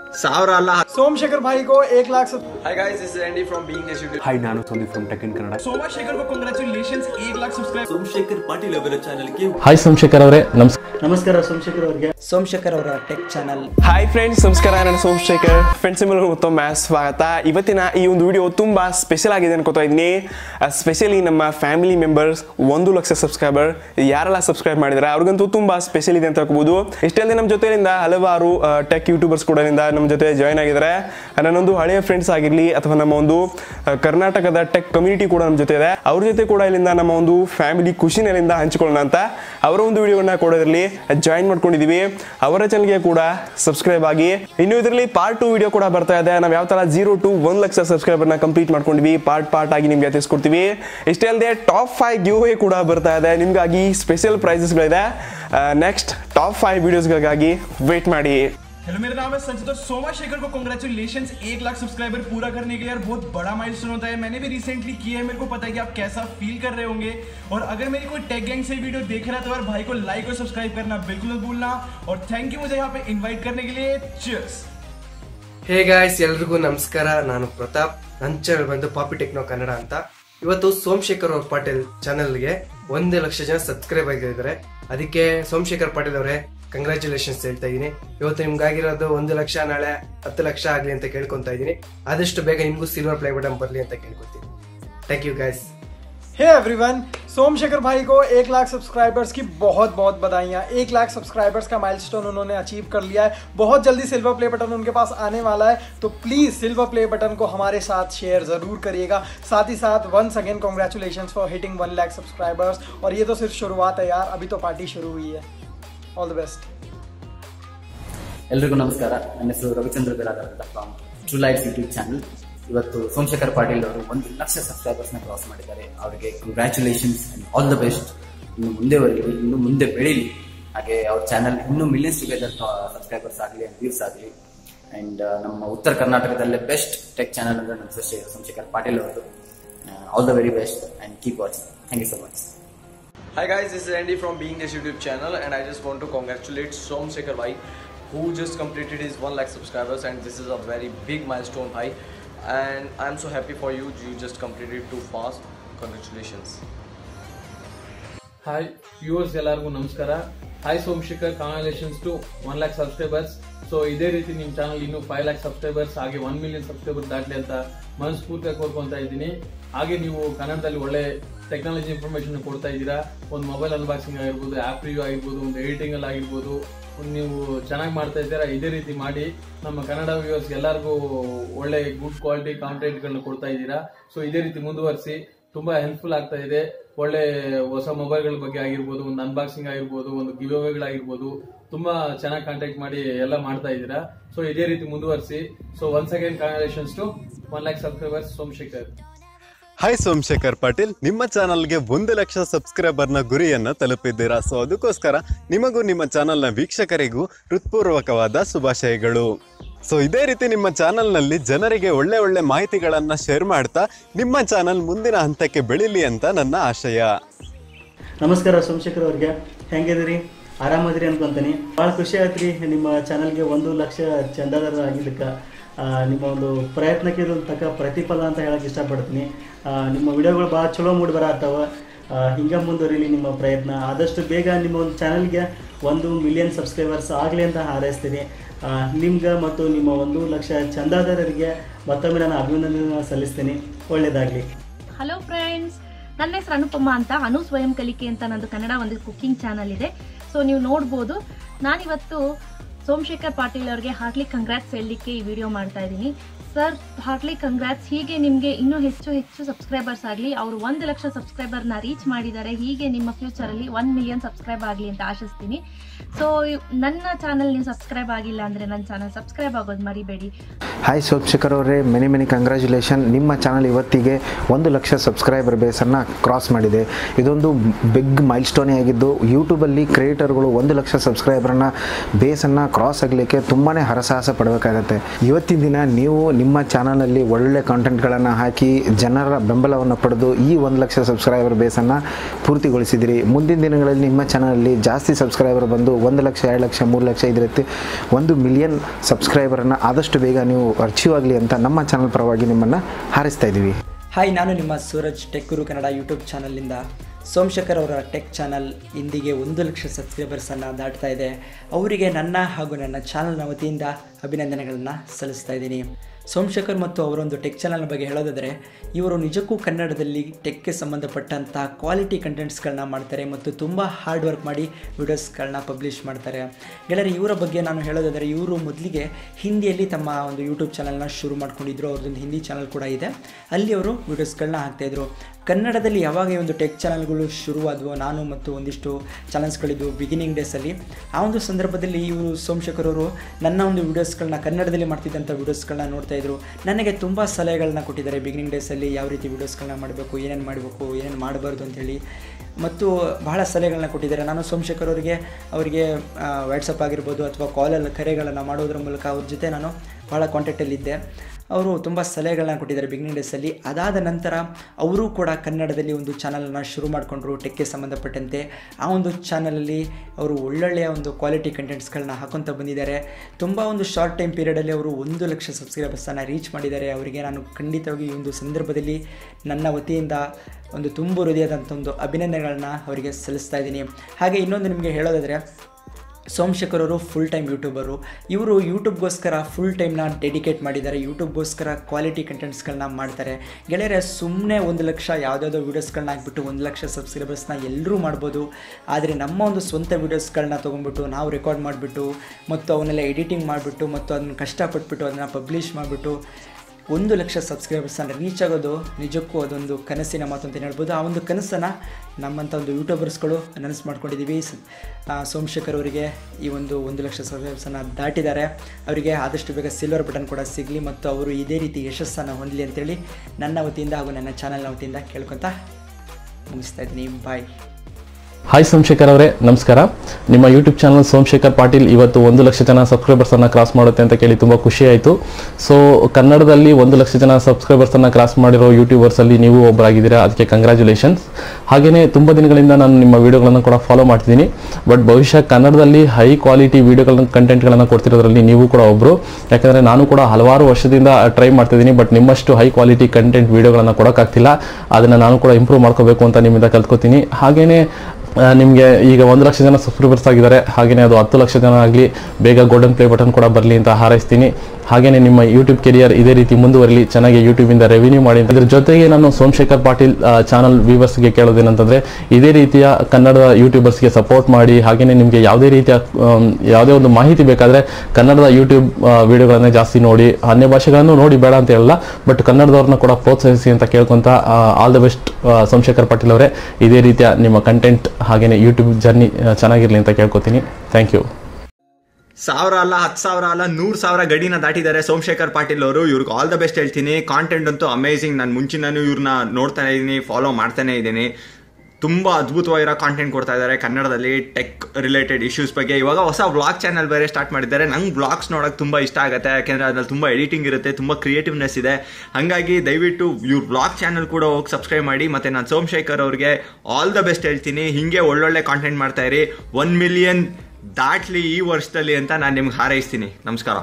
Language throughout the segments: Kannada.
ಸಾವಿರ ಅಲ್ಲ. सोमशेखर भाई को 1 lakh. Hi guys, this is Andy from Being Nation. Hi, ನಾನು Sandeep from Tech in Kannada. Somashekar को कांग्रेचुलेशंस 1 लाख सब्सक्राइब। ಸೋಮಶೇಖರ್ ಪಾಟೀಲ್ ಅವರ ಚಾನೆಲ್ಗೆ ಹಾಯ್ ಸೋಮಶೇಖರ್ ಅವರೇ, ನಮಸ್ಕಾರ ಸೋಮಶೇಖರ್ ಅವರಿಗೆ. ಸೋಮಶೇಖರ್ ಅವರ ಟೆಕ್ ಚಾನಲ್. ಹಾಯ್ ಫ್ರೆಂಡ್ಸ್, ನಮಸ್ಕಾರ. ನಾನು ಸೋಮಶೇಖರ್. ಫ್ರೆಂಡ್ಸ್ ನಿಮ್ಮನ್ನು ಮತ್ತೊಮ್ಮೆ ಸ್ವಾಗತ. ಇವತ್ತಿನ ಈ ಒಂದು ವಿಡಿಯೋ ತುಂಬ ಸ್ಪೆಷಲ್ ಆಗಿದೆ ಅನ್ಕೋತಾ ಇದ್ದೀನಿ. ಸ್ಪೆಷಲಿ ನಮ್ಮ ಫ್ಯಾಮಿಲಿ ಮೆಂಬರ್ಸ್ 1 ಲಕ್ಷ ಸಬ್ಸ್ಕ್ರೈಬರ್ ಯಾರೆಲ್ಲ ಸಬ್ಸ್ಕ್ರೈಬ್ ಮಾಡಿದ್ದಾರೆ ಅವ್ರಿಗಂತೂ ತುಂಬ ಸ್ಪೆಷಲ್ ಇದೆ ಅಂತ ಹೇಳ್ಬೋದು. ಇಷ್ಟಲ್ಲದೆ ನಮ್ಮ ಜೊತೆಯಿಂದ ಹಲವಾರು ಟೆಕ್ ಯೂಟ್ಯೂಬರ್ಸ್ ಕೂಡ ನಮ್ಮ ಜೊತೆ ಜಾಯ್ನ್ ಆಗಿದ್ದಾರೆ. ನನ್ನೊಂದು ಹಳೆಯ ಫ್ರೆಂಡ್ಸ್ ಆಗಿರಲಿ ಅಥವಾ ನಮ್ಮ ಒಂದು ಕರ್ನಾಟಕದ ಟೆಕ್ ಕಮ್ಯುನಿಟಿ ಕೂಡ ನಮ್ಮ ಜೊತೆ ಇದೆ. ಅವ್ರ ಜೊತೆ ಕೂಡ ಇಲ್ಲಿಂದ ನಮ್ಮ ಒಂದು ಫ್ಯಾಮಿಲಿ ಖುಷಿನಿಂದ ಹಂಚಿಕೊಳ್ಳೋಣ ಅಂತ ಅವರ ಒಂದು ವಿಡಿಯೋನ ಕೊಡೋದ್ರಲ್ಲಿ ಜಾಯಿನ್ ಮಾಡ್ಕೊಂಡಿದ್ದೀವಿ. ಅವರ ಚಾನಲ್ಗೆ ಕೂಡ ಸಬ್ಸ್ಕ್ರೈಬ್ ಆಗಿ. ಇನ್ನು ಇದರಲ್ಲಿ ಪಾರ್ಟ್ 2 ವಿಡಿಯೋ ಕೂಡ ಬರ್ತಾ ಇದೆ. ನಾವು ಯಾವ ತರ 0 to 1 ಲಕ್ಷ ಸಬ್ಸ್ಕ್ರೈಬರ್ನ ಕಂಪ್ಲೀಟ್ ಮಾಡ್ಕೊಂಡಿವಿ, ಪಾರ್ಟ್ ಆಗಿ ನಿಮ್ಗೆ ತಿಳಿಸ್ಕೊಡ್ತೀವಿ. ಇಷ್ಟೇ ಅಲ್ಲದೆ ಟಾಪ್ 5 ಗಿವ್ ಅವೇ ಕೂಡ ಬರ್ತಾ ಇದೆ. ನಿಮ್ಗಾಗಿ ಸ್ಪೆಷಲ್ ಪ್ರೈಸಸ್ಗಳಿದೆ. ನೆಕ್ಸ್ಟ್ ಟಾಪ್ 5 ವಿಡಿಯೋಸ್ಗಳಿಗಾಗಿ ವೇಟ್ ಮಾಡಿ. हेलो, मेरा नाम है संजय। तो सोमशेखर को कांग्रेचुलेशंस 1 लाख सब्सक्राइबर पूरा करने के लिए। यार बहुत बड़ा माइलस्टोन होता है। मैंने भी रिसेंटली किया है, मेरे को पता है कि आप कैसा फील कर रहे होंगे। और अगर मेरी कोई टेक गैंग से वीडियो देख रहा है तो यार भाई को लाइक और सब्सक्राइब करना बिल्कुल मत भूलना। और थैंक यू मुझे यहाँ पे इन्वाइट करने के लिए। चीयर्स। ಹೇ ಗಾಯ್ಸ್, ಎಲ್ರಿಗೂ ನಮಸ್ಕಾರ. ನಾನು ಪ್ರತಾಪ್. ನನ್ನ ಚಾನಲ್ ಬಂದು ಪಾಪಿ ಟೆಕ್ನೋ ಕನ್ನಡ ಅಂತ. ಇವತ್ತು ಸೋಮಶೇಖರ್ ಅವ್ರ ಪಾಟೀಲ್ ಚಾನಲ್ಗೆ 1 ಲಕ್ಷ ಜನ ಸಬ್ಸ್ಕ್ರೈಬ್ ಆಗಿದ್ದಾರೆ. ಅದಕ್ಕೆ ಸೋಮಶೇಖರ್ ಪಾಟೀಲ್ ಅವರೇ ಕಂಗ್ರ್ಯಾಚುಲೇಷನ್ಸ್ ಹೇಳ್ತಾ ಇದ್ದೀನಿ. ಇವತ್ತು ನಿಮ್ಗಾಗಿರೋದು 1 ಲಕ್ಷ, ನಾಳೆ 10 ಲಕ್ಷ ಆಗಲಿ ಅಂತ ಕೇಳ್ಕೊಂತ ಇದ್ದೀನಿ. ಆದಷ್ಟು ಬೇಗ ನಿಮಗೂ ಸಿಲ್ವರ್ ಪ್ಲೇ ಬಟನ್ ಬರಲಿ ಅಂತ ಕೇಳ್ಕೊತೀನಿ. Thank you guys. Hey everyone, Somashekar भाई को 1 लाख सब्सक्राइबर्स की बहुत बहुत बधाइयाँ। 1 लाख सब्सक्राइबर्स का माइलस्टोन उन्होंने अचीव कर लिया है। बहुत जल्दी सिल्वर प्ले बटन उनके पास आने वाला है, तो प्लीज़ सिल्वर प्ले बटन को हमारे साथ शेयर ज़रूर करिएगा। साथ ही साथ once again congratulations for hitting 1 lakh subscribers. और ये तो सिर्फ शुरुआत है यार, अभी तो पार्टी शुरू हुई है। All the best. ಎಲ್ರಿಗೂ ನಮಸ್ಕಾರ. ನನ್ನ ಹೆಸರು ರವಿಚಂದ್ರ ಬಿರಾದರ್ ಅಂತ from true lights YouTube channel. ಇವತ್ತು ಸೋಮಶೇಖರ್ ಪಾಟೀಲ್ ಅವರು 1 ಲಕ್ಷ ಸಬ್ಸ್ಕ್ರೈಬರ್ಸ್ನ ಕ್ರಾಸ್ ಮಾಡಿದ್ದಾರೆ. ಅವರಿಗೆ congratulations and all the best. ಇನ್ನು ಮುಂದೆವರೆಗೂ, ಇನ್ನು ಮುಂದೆ ಬೆಳೀಲಿ. ಹಾಗೆ ಅವ್ರ ಚಾನಲ್ ಇನ್ನೂ ಮಿಲಿಯನ್ಸ್ ಟುಗೆದರ್ ಸಬ್ಸ್ಕ್ರೈಬರ್ಸ್ ಆಗಲಿ ಅಂಡ್ ವ್ಯೂಸ್ ಆಗಲಿ. ಅಂಡ್ ನಮ್ಮ ಉತ್ತರ ಕರ್ನಾಟಕದಲ್ಲೇ ಬೆಸ್ಟ್ ಟೆಕ್ ಚಾನಲ್ ಅಂದ್ರೆ ನಮ್ಮ ಸೋಮಶೇಖರ್ ಪಾಟೀಲ್ ಅವರು. All the very best and keep watching. Thank you so much. Hi guys, this is Andy from Being Nation YouTube channel, and I just want to congratulate Somsekhar bhai who just completed his 1 lakh subscribers, and this is a very big milestone bhai, and I'm so happy for you. You just completed too fast. Congratulations. Hi viewers, ಎಲ್ಲರಿಗೂ ನಮಸ್ಕಾರ. Hi Somashekar, congratulations to 1 lakh subscribers. So ಇದೇ ರೀತಿ ನಿಮ್ಮ ಚಾನಲ್ ಇನ್ನೂ 5 ಲ್ಯಾಕ್ ಸಬ್ಸ್ಕ್ರೈಬರ್ಸ್ ಹಾಗೆ 1 ಮಿಲಿಯನ್ ಸಬ್ಸ್ಕ್ರೈಬರ್ಸ್ ದಾಟಲಿ ಅಂತ ಮನಸ್ಫೂರ್ತಿಯಾಗಿ ಕೋರ್ಕೊಂತ ಇದ್ದೀನಿ. ಹಾಗೆ ನೀವು ಕನ್ನಡದಲ್ಲಿ ಒಳ್ಳೆ ಟೆಕ್ನಾಲಜಿ ಇನ್ಫಾರ್ಮೇಶನ್ ಕೊಡ್ತಾ ಇದ್ದೀರಾ. ಒಂದು ಮೊಬೈಲ್ ಅನ್ಬಾಕ್ಸಿಂಗ್ ಆಗಿರ್ಬೋದು, ಆ್ಯಪ್ ರಿವ್ಯೂ ಆಗಿರ್ಬೋದು, ಒಂದು ಎಡಿಟಿಂಗ್ ಅಲ್ಲಿ ಆಗಿರ್ಬೋದು, ನೀವು ಚೆನ್ನಾಗಿ ಮಾಡ್ತಾ ಇದ್ದೀರಾ. ಇದೇ ರೀತಿ ಮಾಡಿ ನಮ್ಮ ಕನ್ನಡ ವ್ಯೂವರ್ಸ್ ಎಲ್ಲರಿಗೂ ಒಳ್ಳೆ ಗುಡ್ ಕ್ವಾಲಿಟಿ ಕಾಂಟೆಂಟ್ಗಳನ್ನ ಕೊಡ್ತಾ ಇದ್ದೀರಾ. ಸೊ ಇದೇ ರೀತಿ ಮುಂದುವರಿಸಿ. ತುಂಬಾ ಹೆಲ್ಪ್ಫುಲ್ ಆಗ್ತಾ ಇದೆ. ಒಳ್ಳೆ ಹೊಸ ಮೊಬೈಲ್ಗಳ ಬಗ್ಗೆ ಆಗಿರ್ಬೋದು, ಒಂದು ಅನ್ಬಾಕ್ಸಿಂಗ್ ಆಗಿರ್ಬೋದು, ಒಂದು ಗಿವ್ ಅವೇಗಳಾಗಿರ್ಬೋದು, ತುಂಬಾ ಚೆನ್ನಾಗಿ ಕಾಂಟ್ಯಾಕ್ಟ್ ಮಾಡಿ ಎಲ್ಲ ಮಾಡ್ತಾ ಇದ್ದೀರಾ. ಸೊ ಇದೇ ರೀತಿ ಮುಂದುವರಿಸಿ. So once again congratulations to 1 lakh subscribers Somashekar. Hi Somashekar Patil, ನಿಮ್ಮ ಚಾನಲ್ಗೆ 1 ಲಕ್ಷ ಸಬ್ಸ್ಕ್ರೈಬರ್ನ ಗುರಿಯನ್ನು ತಲುಪಿದ್ದೀರಾ. ಸೊ ಅದಕ್ಕೋಸ್ಕರ ನಿಮಗೂ ನಿಮ್ಮ ಚಾನಲ್ನ ವೀಕ್ಷಕರಿಗೂ ಹೃತ್ಪೂರ್ವಕವಾದ ಶುಭಾಶಯಗಳು. ಸೊ ಇದೇ ರೀತಿ ನಿಮ್ಮ ಚಾನಲ್ನಲ್ಲಿ ಜನರಿಗೆ ಒಳ್ಳೆ ಮಾಹಿತಿಗಳನ್ನು ಶೇರ್ ಮಾಡ್ತಾ ನಿಮ್ಮ ಚಾನಲ್ ಮುಂದಿನ ಹಂತಕ್ಕೆ ಬೆಳೀಲಿ ಅಂತ ನನ್ನ ಆಶಯ. ನಮಸ್ಕಾರ ಸೋಮಶೇಖರ್ ಅವ್ರಿಗೆ. ಹೆಂಗಿದಿರಿ? ಆರಾಮದಿರಿ ಅನ್ಕೊಂತೀನಿ. ಭಾಳ ಖುಷಿ ಆಯ್ತು ರೀ ನಿಮ್ಮ ಚಾನಲ್ಗೆ 1 ಲಕ್ಷ ಚಂದಾದಾರ ಆಗಿದ್ದಕ್ಕೆ. ನಿಮ್ಮ ಒಂದು ಪ್ರಯತ್ನಕ್ಕೆ ಇದು ತಕ್ಕ ಪ್ರತಿಫಲ ಅಂತ ಹೇಳಕ್ಕೆ ಇಷ್ಟಪಡ್ತೀನಿ. ನಿಮ್ಮ ವಿಡಿಯೋಗಳು ಭಾಳ ಚಲೋ ಮೂಡಿ ಬರತ್ತವ. ಹಿಂಗೆ ಮುಂದುವರಿಲಿ ನಿಮ್ಮ ಪ್ರಯತ್ನ. ಆದಷ್ಟು ಬೇಗ ನಿಮ್ಮ ಒಂದು ಚಾನಲ್ಗೆ 1 ಮಿಲಿಯನ್ ಸಬ್ಸ್ಕ್ರೈಬರ್ಸ್ ಆಗಲಿ ಅಂತ ಹಾರೈಸ್ತೀನಿ. ನಿಮ್ಗೆ ಮತ್ತು ನಿಮ್ಮ 1 ಲಕ್ಷ ಚಂದಾದಾರರಿಗೆ ಮತ್ತೊಮ್ಮೆ ನಾನು ಅಭಿನಂದನೆ ಸಲ್ಲಿಸ್ತೀನಿ. ಒಳ್ಳೆಯದಾಗಲಿ. ಹಲೋ ಫ್ರೆಂಡ್ಸ್, ನನ್ನ ಹೆಸರು ಅನುಪಮ ಅಂತ. ಅನು ಸ್ವಯಂ ಕಲಿಕೆ ಅಂತ ನಂದು ಕನ್ನಡ ಒಂದು ಕುಕಿಂಗ್ ಚಾನಲ್ ಇದೆ. ಸೊ ನೀವು ನೋಡ್ಬೋದು. ನಾನಿವತ್ತು ಸೋಮಶೇಖರ್ ಪಾಟೀಲ್ ಅವ್ರಿಗೆ ಹಾರ್ಟ್ಲಿ ಕಂಗ್ರಾಟ್ಸ್ ಹೇಳಲಿಕ್ಕೆ ಈ ವಿಡಿಯೋ ಮಾಡ್ತಾ ಇದ್ದೀನಿ. Sir, heartily congrats. ಹೀಗೆ ನಿಮಗೆ ಇನ್ನೂ ಹೆಚ್ಚು ಸಬ್ಸ್ಕ್ರೈಬರ್ಸ್ ಆಗಲಿ. ಅವರು 1 ಲಕ್ಷ ಸಬ್ಸ್ಕ್ರೈಬರ್ನ ರೀಚ್ ಮಾಡಿದ್ದಾರೆ. ಹೀಗೆ ನಿಮ್ಮ ಫ್ಯೂಚರಲ್ಲಿ 1 ಮಿಲಿಯನ್ ಸಬ್ಸ್ಕ್ರೈಬ್ ಆಗಲಿ ಅಂತ ಆಶಿಸ್ತೀನಿ. ಸೊ ನನ್ನ ಚಾನಲ್ ನೀವು ಸಬ್ಸ್ಕ್ರೈಬ್ ಆಗಿಲ್ಲ ಅಂದರೆ ನನ್ನ ಚಾನಲ್ ಸಬ್ಸ್ಕ್ರೈಬ್ ಆಗೋದು ಮರಿಬೇಡಿ. ಹಾಯ್ ಸೋಮಶೇಖರ್ ಅವರೇ, ಮೆನಿ ಕಂಗ್ರ್ಯಾಚುಲೇಷನ್. ನಿಮ್ಮ ಚಾನಲ್ ಇವತ್ತಿಗೆ 1 ಲಕ್ಷ ಸಬ್ಸ್ಕ್ರೈಬರ್ ಬೇಸನ್ನು ಕ್ರಾಸ್ ಮಾಡಿದೆ. ಇದೊಂದು ಬಿಗ್ ಮೈಲ್ಸ್ಟೋನೇ ಆಗಿದ್ದು, ಯೂಟ್ಯೂಬಲ್ಲಿ ಕ್ರಿಯೇಟರ್ಗಳು 1 ಲಕ್ಷ ಸಬ್ಸ್ಕ್ರೈಬರ್ನ ಬೇಸನ್ನು ಕ್ರಾಸ್ ಆಗಲಿಕ್ಕೆ ತುಂಬಾ ಹರಸಾಹಸ ಪಡಬೇಕಾಗತ್ತೆ. ಇವತ್ತಿನ ದಿನ ನೀವು ನಿಮ್ಮ ನಿಮ್ಮ ಚಾನಲಲ್ಲಿ ಒಳ್ಳೆ ಕಾಂಟೆಂಟ್ಗಳನ್ನು ಹಾಕಿ ಜನರ ಬೆಂಬಲವನ್ನು ಪಡೆದು ಈ 1 ಲಕ್ಷ ಸಬ್ಸ್ಕ್ರೈಬರ್ ಬೇಸನ್ನು ಪೂರ್ತಿಗೊಳಿಸಿದಿರಿ. ಮುಂದಿನ ದಿನಗಳಲ್ಲಿ ನಿಮ್ಮ ಚಾನಲಲ್ಲಿ ಜಾಸ್ತಿ ಸಬ್ಸ್ಕ್ರೈಬರ್ ಬಂದು 1 ಲಕ್ಷ 2 ಲಕ್ಷ 3 ಲಕ್ಷ ಇದೇ ರೀತಿ 1 ಮಿಲಿಯನ್ ಸಬ್ಸ್ಕ್ರೈಬರನ್ನು ಆದಷ್ಟು ಬೇಗ ನೀವು ಅಚೀವ್ ಆಗಲಿ ಅಂತ ನಮ್ಮ ಚಾನಲ್ ಪರವಾಗಿ ನಿಮ್ಮನ್ನು ಹಾರೈಸ್ತಾ ಇದ್ದೀವಿ. ಹಾಯ್, ನಾನು ನಿಮ್ಮ ಸೂರಜ್ ಟೆಕ್ ಗುರು ಕನ್ನಡ ಯೂಟ್ಯೂಬ್ ಚಾನಲ್ನಿಂದ. ಸೋಮಶೇಖರ್ ಅವರ ಟೆಕ್ ಚಾನಲ್ ಇಂದಿಗೆ 1 ಲಕ್ಷ ಸಬ್ಸ್ಕ್ರೈಬರ್ಸನ್ನು ದಾಟ್ತಾ ಇದೆ. ಅವರಿಗೆ ನನ್ನ ಹಾಗೂ ನನ್ನ ಚಾನಲ್ನ ವತಿಯಿಂದ ಅಭಿನಂದನೆಗಳನ್ನು ಸಲ್ಲಿಸ್ತಾ ಇದ್ದೀನಿ. ಸೋಮಶೇಖರ್ ಮತ್ತು ಅವರೊಂದು ಟೆಕ್ ಚಾನಲ್ನ ಬಗ್ಗೆ ಹೇಳೋದಾದರೆ, ಇವರು ನಿಜಕ್ಕೂ ಕನ್ನಡದಲ್ಲಿ ಟೆಕ್ಗೆ ಸಂಬಂಧಪಟ್ಟಂಥ ಕ್ವಾಲಿಟಿ ಕಂಟೆಂಟ್ಸ್ಗಳನ್ನ ಮಾಡ್ತಾರೆ ಮತ್ತು ತುಂಬ ಹಾರ್ಡ್ ವರ್ಕ್ ಮಾಡಿ ವಿಡಿಯೋಸ್ಗಳನ್ನ ಪಬ್ಲಿಷ್ ಮಾಡ್ತಾರೆ. ಗೆಳೆಯರೆ, ಇವರ ಬಗ್ಗೆ ನಾನು ಹೇಳೋದಾದರೆ, ಇವರು ಮೊದಲಿಗೆ ಹಿಂದಿಯಲ್ಲಿ ತಮ್ಮ ಒಂದು ಯೂಟ್ಯೂಬ್ ಚಾನಲ್ನ ಶುರು ಮಾಡ್ಕೊಂಡಿದ್ರು. ಅವ್ರದ್ದೊಂದು ಹಿಂದಿ ಚಾನಲ್ ಕೂಡ ಇದೆ, ಅಲ್ಲಿ ಅವರು ವೀಡಿಯೋಸ್ಗಳನ್ನ ಹಾಕ್ತಾಯಿದ್ರು. ಕನ್ನಡದಲ್ಲಿ ಯಾವಾಗ ಈ ಒಂದು ಟೆಕ್ ಚಾನಲ್ಗಳು ಶುರುವಾದವು, ನಾನು ಮತ್ತು ಒಂದಿಷ್ಟು ಚಾನಲ್ಸ್ಗಳಿದ್ವು ಬಿಗಿನಿಂಗ್ ಡೇಸಲ್ಲಿ, ಆ ಒಂದು ಸಂದರ್ಭದಲ್ಲಿ ಇವರು ಸೋಮಶೇಖರ್ ಅವರು ನನ್ನ ಒಂದು ವೀಡಿಯೋಸ್ಗಳನ್ನ ಕನ್ನಡದಲ್ಲಿ ಮಾಡ್ತಿದ್ದಂಥ ವೀಡಿಯೋಸ್ಗಳನ್ನ ನೋಡ್ತಾಯಿದ್ರು. ನನಗೆ ತುಂಬ ಸಲಹೆಗಳನ್ನ ಕೊಟ್ಟಿದ್ದಾರೆ ಬಿಗಿನಿಂಗ್ ಡೇಸಲ್ಲಿ, ಯಾವ ರೀತಿ ವೀಡಿಯೋಸ್ಗಳನ್ನ ಮಾಡಬೇಕು, ಏನೇನು ಮಾಡಬೇಕು, ಏನೇನು ಮಾಡಬಾರ್ದು ಅಂಥೇಳಿ, ಮತ್ತು ಬಹಳ ಸಲಹೆಗಳನ್ನ ಕೊಟ್ಟಿದ್ದಾರೆ. ನಾನು ಸೋಮಶೇಖರ್ ಅವರಿಗೆ ವಾಟ್ಸಪ್ ಆಗಿರ್ಬೋದು ಅಥವಾ ಕಾಲಲ್ಲಿ ಕರೆಗಳನ್ನು ಮಾಡೋದ್ರ ಮೂಲಕ ಅವ್ರ ಜೊತೆ ನಾನು ಭಾಳ ಕಾಂಟ್ಯಾಕ್ಟಲ್ಲಿದ್ದೆ. ಅವರು ತುಂಬ ಸಲಹೆಗಳನ್ನ ಕೊಟ್ಟಿದ್ದಾರೆ ಬಿಗಿನಿಂಗ್ ಡೇಸಲ್ಲಿ. ಅದಾದ ನಂತರ ಅವರು ಕೂಡ ಕನ್ನಡದಲ್ಲಿ ಒಂದು ಚಾನಲನ್ನು ಶುರು ಮಾಡಿಕೊಂಡ್ರು ಟೆಕ್ಗೆ ಸಂಬಂಧಪಟ್ಟಂತೆ. ಆ ಒಂದು ಚಾನಲಲ್ಲಿ ಅವರು ಒಳ್ಳೊಳ್ಳೆಯ ಒಂದು ಕ್ವಾಲಿಟಿ ಕಂಟೆಂಟ್ಸ್ಗಳನ್ನ ಹಾಕೊತ ಬಂದಿದ್ದಾರೆ. ತುಂಬ ಒಂದು ಶಾರ್ಟ್ ಟೈಮ್ ಪೀರಿಯಡಲ್ಲಿ ಅವರು 1 ಲಕ್ಷ ಸಬ್ಸ್ಕ್ರೈಬರ್ಸನ್ನು ರೀಚ್ ಮಾಡಿದ್ದಾರೆ. ಅವರಿಗೆ ನಾನು ಖಂಡಿತವಾಗಿ ಈ ಒಂದು ಸಂದರ್ಭದಲ್ಲಿ ನನ್ನ ವತಿಯಿಂದ ಒಂದು ತುಂಬು ಹೃದಯದಂಥ ಒಂದು ಅಭಿನಂದನೆಗಳನ್ನ ಅವರಿಗೆ ಸಲ್ಲಿಸ್ತಾ ಇದ್ದೀನಿ. ಹಾಗೆ ಇನ್ನೊಂದು ನಿಮಗೆ ಹೇಳೋದಾದರೆ, ಸೋಮಶೇಖರ್ ಅವರು ಫುಲ್ ಟೈಮ್ ಯೂಟ್ಯೂಬರು. ಇವರು ಯೂಟ್ಯೂಬ್ಗೋಸ್ಕರ ಫುಲ್ ಟೈಮ್ನ ಡೆಡಿಕೇಟ್ ಮಾಡಿದ್ದಾರೆ. ಯೂಟ್ಯೂಬ್ಗೋಸ್ಕರ ಕ್ವಾಲಿಟಿ ಕಂಟೆಂಟ್ಸ್ಗಳನ್ನ ಮಾಡ್ತಾರೆ. ಗೆಳೆಯರೆ, ಸುಮ್ಮನೆ 1 ಲಕ್ಷ ಯಾವುದಾವುದೋ ವೀಡಿಯೋಸ್ಗಳನ್ನ ಹಾಕ್ಬಿಟ್ಟು 1 ಲಕ್ಷ ಸಬ್ಸ್ಕ್ರೈಬರ್ಸ್ನ ಎಲ್ಲರೂ ಮಾಡ್ಬೋದು. ಆದರೆ ನಮ್ಮ ಒಂದು ಸ್ವಂತ ವೀಡಿಯೋಸ್ಗಳನ್ನ ತೊಗೊಂಡ್ಬಿಟ್ಟು ನಾವು ರೆಕಾರ್ಡ್ ಮಾಡಿಬಿಟ್ಟು ಮತ್ತು ಅವನ್ನೆಲ್ಲ ಎಡಿಟಿಂಗ್ ಮಾಡಿಬಿಟ್ಟು ಮತ್ತು ಅದನ್ನು ಕಷ್ಟಪಟ್ಬಿಟ್ಟು ಅದನ್ನು ಪಬ್ಲಿಷ್ ಮಾಡಿಬಿಟ್ಟು 1 ಲಕ್ಷ ಸಬ್ಸ್ಕ್ರೈಬರ್ಸನ್ನು ರೀಚ್ ಆಗೋದು ನಿಜಕ್ಕೂ ಅದೊಂದು ಕನಸಿನ ಮಾತು ಅಂತ ಹೇಳ್ಬೋದು. ಆ ಒಂದು ಕನಸನ್ನು ನಮ್ಮಂಥ ಒಂದು ಯೂಟ್ಯೂಬರ್ಸ್ಗಳು ನನಸು ಮಾಡ್ಕೊಂಡಿದ್ದೀವಿ. ಸೋಮಶೇಖರ್ ಅವರಿಗೆ ಈ ಒಂದು 1 ಲಕ್ಷ ಸಬ್ಸ್ಕ್ರೈಬರ್ಸನ್ನು ದಾಟಿದ್ದಾರೆ. ಅವರಿಗೆ ಆದಷ್ಟು ಬೇಗ ಸಿಲ್ವರ್ ಬಟನ್ ಕೂಡ ಸಿಗಲಿ ಮತ್ತು ಅವರು ಇದೇ ರೀತಿ ಯಶಸ್ಸನ್ನು ಹೊಂದಲಿ ಅಂತೇಳಿ ನನ್ನ ವತಿಯಿಂದ ಹಾಗೂ ನನ್ನ ಚಾನಲ್ನ ವತಿಯಿಂದ ಕೇಳ್ಕೊತಾ ಮುಗಿಸ್ತಾ ಇದ್ದೀನಿ. ಬಾಯ್. ಹಾಯ್ ಸೋಮಶೇಖರ್ ಅವರೇ, ನಮಸ್ಕಾರ. ನಿಮ್ಮ ಯೂಟ್ಯೂಬ್ ಚಾನಲ್ ಸೋಮಶೇಖರ್ ಪಾಟೀಲ್ ಇವತ್ತು 1 ಲಕ್ಷ ಜನ ಸಬ್ಸ್ಕ್ರೈಬರ್ಸನ್ನು ಕ್ರಾಸ್ ಮಾಡುತ್ತೆ ಅಂತ ಕೇಳಿ ತುಂಬ ಖುಷಿ ಆಯಿತು. ಸೊ ಕನ್ನಡದಲ್ಲಿ 1 ಲಕ್ಷ ಜನ ಸಬ್ಸ್ಕ್ರೈಬರ್ಸನ್ನು ಕ್ರಾಸ್ ಮಾಡಿರೋ ಯೂಟ್ಯೂಬರ್ಸಲ್ಲಿ ನೀವು ಒಬ್ಬರಾಗಿದ್ದೀರಾ, ಅದಕ್ಕೆ ಕಂಗ್ರ್ಯಾಚುಲೇಷನ್ಸ್. ಹಾಗೆಯೇ ತುಂಬ ದಿನಗಳಿಂದ ನಾನು ನಿಮ್ಮ ವೀಡಿಯೋಗಳನ್ನು ಕೂಡ ಫಾಲೋ ಮಾಡ್ತಿದ್ದೀನಿ. ಬಟ್ ಬಹುಶಃ ಕನ್ನಡದಲ್ಲಿ ಹೈ ಕ್ವಾಲಿಟಿ ವೀಡಿಯೋಗಳನ್ನ ಕಂಟೆಂಟ್ಗಳನ್ನು ಕೊಡ್ತಿರೋದ್ರಲ್ಲಿ ನೀವು ಕೂಡ ಒಬ್ಬರು. ಯಾಕಂದರೆ ನಾನು ಕೂಡ ಹಲವಾರು ವರ್ಷದಿಂದ ಟ್ರೈ ಮಾಡ್ತಿದ್ದೀನಿ, ಬಟ್ ನಿಮ್ಮಷ್ಟು ಹೈ ಕ್ವಾಲಿಟಿ ಕಂಟೆಂಟ್ ವೀಡಿಯೋಗಳನ್ನು ಕೊಡೋಕ್ಕಾಗ್ತಿಲ್ಲ. ಅದನ್ನು ನಾನು ಕೂಡ ಇಂಪ್ರೂವ್ ಮಾಡ್ಕೋಬೇಕು ಅಂತ ನಿಮ್ಮಿಂದ ಕಲ್ತ್ಕೋತೀನಿ. ಹಾಗೆಯೇ ನಿಮಗೆ ಈಗ 1 ಲಕ್ಷ ಜನ ಸಬ್ಸ್ಕ್ರೈಬರ್ಸ್ ಆಗಿದ್ದಾರೆ. ಹಾಗೆಯೇ ಅದು 10 ಲಕ್ಷ ಜನ ಆಗಲಿ, ಬೇಗ ಗೋಲ್ಡನ್ ಪ್ಲೇ ಬಟನ್ ಕೂಡ ಬರಲಿ ಅಂತ ಹಾರೈಸ್ತೀನಿ. ಹಾಗೆಯೇ ನಿಮ್ಮ ಯೂಟ್ಯೂಬ್ ಕೆರಿಯರ್ ಇದೇ ರೀತಿ ಮುಂದುವರಲಿ, ಚೆನ್ನಾಗಿ ಯೂಟ್ಯೂಬಿಂದ ರೆವಿನ್ಯೂ ಮಾಡಿ. ಇದರ ಜೊತೆಗೆ ನಾನು ಸೋಮಶೇಖರ್ ಪಾಟೀಲ್ ಚಾನಲ್ ವ್ಯೂವರ್ಸ್ಗೆ ಕೇಳೋದೇನಂತಂದರೆ, ಇದೇ ರೀತಿಯ ಕನ್ನಡದ ಯೂಟ್ಯೂಬರ್ಸ್ಗೆ ಸಪೋರ್ಟ್ ಮಾಡಿ. ಹಾಗೆಯೇ ನಿಮಗೆ ಯಾವುದೇ ಒಂದು ಮಾಹಿತಿ ಬೇಕಾದರೆ ಕನ್ನಡದ ಯೂಟ್ಯೂಬ್ ವಿಡಿಯೋಗಳನ್ನೇ ಜಾಸ್ತಿ ನೋಡಿ. ಅನ್ಯ ಭಾಷೆಗಳನ್ನು ನೋಡಿ ಬೇಡ ಅಂತ ಹೇಳಲ್ಲ, ಬಟ್ ಕನ್ನಡದವ್ರನ್ನ ಕೂಡ ಪ್ರೋತ್ಸಾಹಿಸಿ ಅಂತ ಕೇಳ್ಕೊಂತ all the best Somashekhar Patil ಅವರೇ. ಇದೇ ರೀತಿಯ ನಿಮ್ಮ ಕಂಟೆಂಟ್ ಹಾಗೆಯೇ ಯೂಟ್ಯೂಬ್ ಜರ್ನಿ ಚೆನ್ನಾಗಿರಲಿ ಅಂತ ಕೇಳ್ಕೊತೀನಿ. Thank you. 1000 ಅಲ್ಲ, 10,000 ಅಲ್ಲ, 100,000 ಗಡಿನ ದಾಟಿದ್ದಾರೆ ಸೋಮಶೇಖರ್ ಪಾಟೀಲ್ ಅವರು. ಇವ್ರಿಗೆ ಆಲ್ ದ ಬೆಸ್ಟ್ ಹೇಳ್ತೀನಿ. ಕಾಂಟೆಂಟ್ ಅಂತೂ ಅಮೇಸಿಂಗ್. ನಾನು ಮುಂಚಿನೂ ಇವ್ರನ್ನ ನೋಡ್ತಾನೆ ಇದ್ದೀನಿ, ಫಾಲೋ ಮಾಡ್ತಾನೆ ಇದ್ದೀನಿ. ತುಂಬ ಅದ್ಭುತವಾಗಿರೋ ಕಾಂಟೆಂಟ್ ಕೊಡ್ತಾ ಇದ್ದಾರೆ ಕನ್ನಡದಲ್ಲಿ ಟೆಕ್ ರಿಲೇಟೆಡ್ ಇಶ್ಯೂಸ್ ಬಗ್ಗೆ. ಇವಾಗ ಹೊಸ ವ್ಲಾಗ್ ಚಾನಲ್ ಬೇರೆ ಸ್ಟಾರ್ಟ್ ಮಾಡಿದ್ದಾರೆ. ನಂಗೆ ವ್ಲಾಗ್ಸ್ ನೋಡೋಕೆ ತುಂಬ ಇಷ್ಟ ಆಗುತ್ತೆ, ಯಾಕೆಂದರೆ ಅದ್ರಲ್ಲಿ ತುಂಬ ಎಡಿಟಿಂಗ್ ಇರುತ್ತೆ, ತುಂಬ ಕ್ರಿಯೇಟಿವ್ನೆಸ್ ಇದೆ. ಹಾಗಾಗಿ ದಯವಿಟ್ಟು ಇವ್ರ ವ್ಲಾಗ್ ಚಾನಲ್ ಕೂಡ ಹೋಗಿ ಸಬ್ಸ್ಕ್ರೈಬ್ ಮಾಡಿ. ಮತ್ತು ನಾನು ಸೋಮಶೇಖರ್ ಅವ್ರಿಗೆ ಆಲ್ ದ ಬೆಸ್ಟ್ ಹೇಳ್ತೀನಿ. ಹೀಗೆ ಒಳ್ಳೊಳ್ಳೆ ಕಾಂಟೆಂಟ್ ಮಾಡ್ತಾ ಇರಿ. 1 ಮಿಲಿಯನ್ ದಾಟ್ಲಿ ಈ ವರ್ಷದಲ್ಲಿ ಅಂತ ನಾನು ನಿಮ್ಗೆ ಹಾರೈಸ್ತೀನಿ. ನಮಸ್ಕಾರ.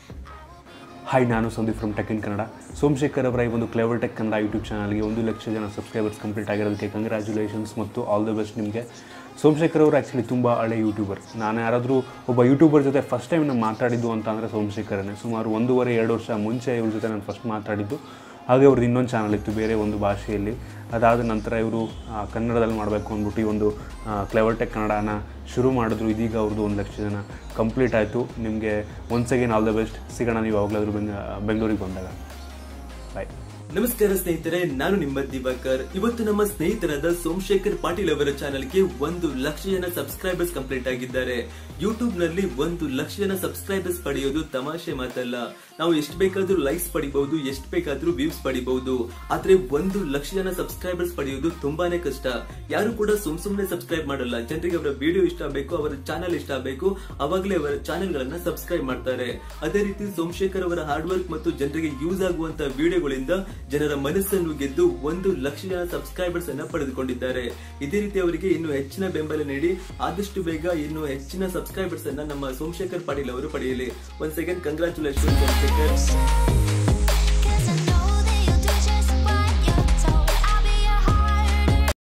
ಹಾಯ್, ನಾನು Sandeep from tech in Kannada. Somashekhar ಅವರ ಈ ಒಂದು ಕ್ಲೇವರ್ ಟೆಕ್ ಕನ್ನಡ ಯೂಟ್ಯೂಬ್ ಚಾನಲ್ಗೆ 1 ಲಕ್ಷ ಜನ ಸಬ್ಸ್ಕ್ರೈಬರ್ಸ್ ಕಂಪ್ಲೀಟ್ ಆಗಿರೋದಕ್ಕೆ ಕಂಗ್ರ್ಯಾಚುಲೇಷನ್ಸ್ ಮತ್ತು ಆಲ್ ದ ಬೆಸ್ಟ್ ನಿಮಗೆ. ಸೋಮಶೇಖರ್ ಅವರು ಆ್ಯಕ್ಚುಲಿ ತುಂಬ ಹಳೆ ಯೂಟ್ಯೂಬರ್. ನಾನು ಯಾರಾದರೂ ಒಬ್ಬ ಯೂಟ್ಯೂಬರ್ ಜೊತೆ ಫಸ್ಟ್ ಟೈಮ್ ನಾನು ಮಾತಾಡಿದ್ದು ಅಂತ ಅಂದರೆ ಸೋಮಶೇಖರನೇ. ಸುಮಾರು 1.5-2 ವರ್ಷ ಮುಂಚೆ ಇವ್ರ ಜೊತೆ ನಾನು ಫಸ್ಟ್ ಮಾತಾಡಿದ್ದು. ಹಾಗೆ ಅವ್ರದ್ದು ಇನ್ನೊಂದು ಚಾನಲ್ ಇತ್ತು ಬೇರೆ ಒಂದು ಭಾಷೆಯಲ್ಲಿ. ಅದಾದ ನಂತರ ಇವರು ಕನ್ನಡದಲ್ಲಿ ಮಾಡಬೇಕು ಅಂದ್ಬಿಟ್ಟು ಈ ಒಂದು ಕ್ಲೇವರ್ ಟೆಕ್ ಕನ್ನಡನ ಶುರು ಮಾಡಿದ್ರು. ಇದೀಗ ಅವ್ರದ್ದು 1 ಲಕ್ಷ ಜನ ಕಂಪ್ಲೀಟ್ ಆಯಿತು. ನಿಮಗೆ once again all the best. ಸಿಗೋಣ ನೀವು ಯಾವಾಗಲಾದರೂ ಬೆಂಗಳೂರಿಗೆ ಬಂದಾಗ. ಬಾಯ್. ನಮಸ್ಕಾರ ಸ್ನೇಹಿತರೆ, ನಾನು ನಿಮ್ಮ ದಿವಾಕರ್. ಇವತ್ತು ನಮ್ಮ ಸ್ನೇಹಿತರಾದ ಸೋಮಶೇಖರ್ ಪಾಟೀಲ್ ಅವರ ಚಾನೆಲ್ಗೆ 1 ಲಕ್ಷ ಜನ ಸಬ್ಸ್ಕ್ರೈಬರ್ಸ್ ಕಂಪ್ಲೀಟ್ ಆಗಿದ್ದಾರೆ. ಯೂಟ್ಯೂಬ್ ನಲ್ಲಿ 1 ಲಕ್ಷ ಜನ ಸಬ್ಸ್ಕ್ರೈಬರ್ಸ್ ಪಡೆಯೋದು ತಮಾಷೆ ಮಾತಲ್ಲ. ನಾವು ಎಷ್ಟು ಬೇಕಾದ್ರೂ ಲೈಕ್ಸ್ ಪಡಿಬಹುದು, ಎಷ್ಟು ಬೇಕಾದ್ರೂ ವ್ಯೂಸ್ ಪಡಿಬಹುದು. ಆದ್ರೆ 1 ಲಕ್ಷ ಜನ ಸಬ್ಸ್ಕ್ರೈಬರ್ಸ್ ಪಡೆಯೋದು ತುಂಬಾನೇ ಕಷ್ಟ. ಯಾರು ಕೂಡ ಸುಮ್ನೆ ಸಬ್ಸ್ಕ್ರೈಬ್ ಮಾಡಲ್ಲ. ಜನರಿಗೆ ಅವರ ವಿಡಿಯೋ ಇಷ್ಟ ಆಗಬೇಕು, ಅವರ ಚಾನೆಲ್ ಇಷ್ಟ ಆಗಬೇಕು, ಅವಾಗಲೇ ಅವರ ಚಾನೆಲ್ ಗಳನ್ನ ಸಬ್ಸ್ಕ್ರೈಬ್ ಮಾಡ್ತಾರೆ. ಅದೇ ರೀತಿ ಸೋಮಶೇಖರ್ ಅವರ ಹಾರ್ಡ್ ವರ್ಕ್ ಮತ್ತು ಜನರಿಗೆ ಯೂಸ್ ಆಗುವಂತಹ ವಿಡಿಯೋಗಳಿಂದ ಜನರ ಮನಸ್ಸನ್ನು ಗೆದ್ದು 1 ಲಕ್ಷ ಜನ ಸಬ್ಸ್ಕ್ರೈಬರ್ಸ್ ಅನ್ನ ಪಡೆದುಕೊಂಡಿದ್ದಾರೆ. ಇದೇ ರೀತಿ ಅವರಿಗೆ ಇನ್ನು ಹೆಚ್ಚಿನ ಬೆಂಬಲ ನೀಡಿ ಆದಷ್ಟು ಬೇಗ ಇನ್ನು ಹೆಚ್ಚಿನ ಸಬ್ಸ್ಕ್ರೈಬರ್ಸ್ ಅನ್ನ ನಮ್ಮ ಸೋಮಶೇಖರ್ ಪಾಟೀಲ್ ಅವರು ಪಡೆಯಲಿ. Once again congratulation Somashekar.